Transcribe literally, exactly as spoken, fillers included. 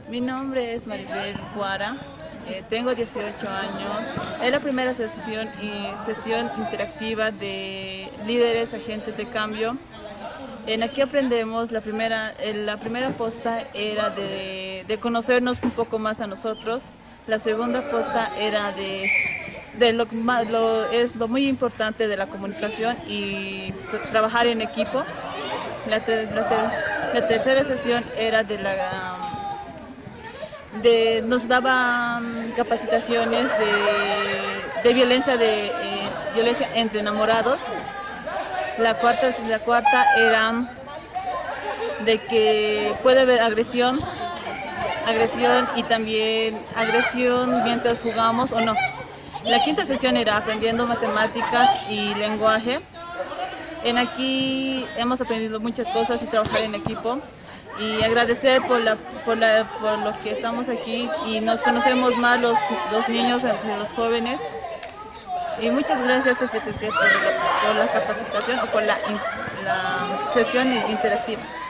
Mi nombre es Maribel Guara, eh, tengo dieciocho años. Es la primera sesión y sesión interactiva de líderes, agentes de cambio. En aquí aprendemos, la primera, la primera posta era de, de conocernos un poco más a nosotros. La segunda posta era de, de lo, lo, es lo muy importante de la comunicación y trabajar en equipo. La, ter, la, ter, la tercera sesión era de la... De, nos daban capacitaciones de, de violencia de eh, violencia entre enamorados. La cuarta, la cuarta era de que puede haber agresión, agresión y también agresión mientras jugamos o no. La quinta sesión era aprendiendo matemáticas y lenguaje. En aquí hemos aprendido muchas cosas y trabajar en equipo. Y agradecer por, la, por, la, por lo que estamos aquí y nos conocemos más los, los niños entre los jóvenes. Y muchas gracias F T C por, por la capacitación o por la, la sesión interactiva.